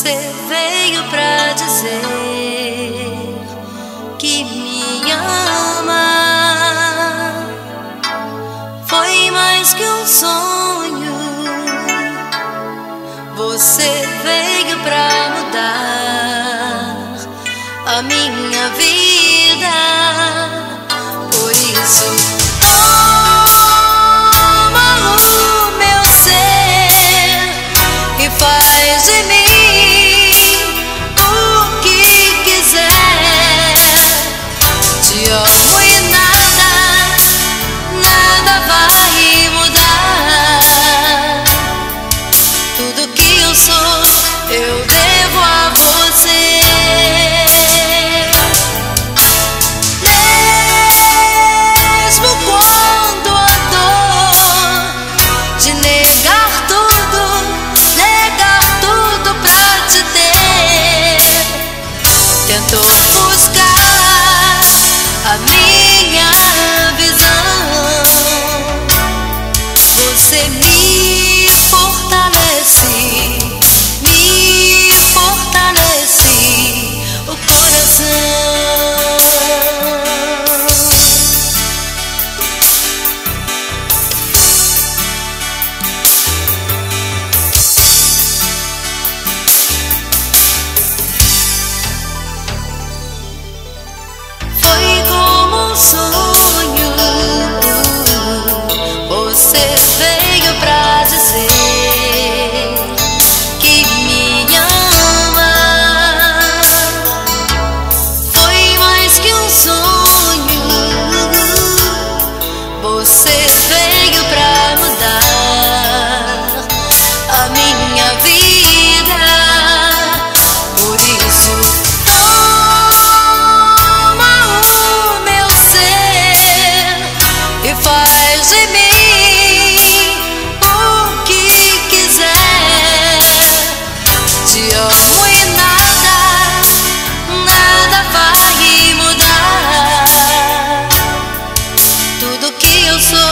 Você veio pra dizer que me ama. Foi mais que um sonho. Você veio pra mudar a minha vida. Por isso toma o meu ser e faz de mim o que quiser. Te amo e nada vai mudar. Tudo que eu sou eu devo a você. Mesmo quando a dor de negar tudo pra te ter tentou buscar a minha visão, você me fortalece o coração. Foi como um sonho. Você veio pra dizer que me ama. Foi mais que um sonho. Você veio pra mudar a minha vida. Por isso toma o meu ser e faz de mim o que quiser. Te amo e nada vai mudar. Tudo que eu sou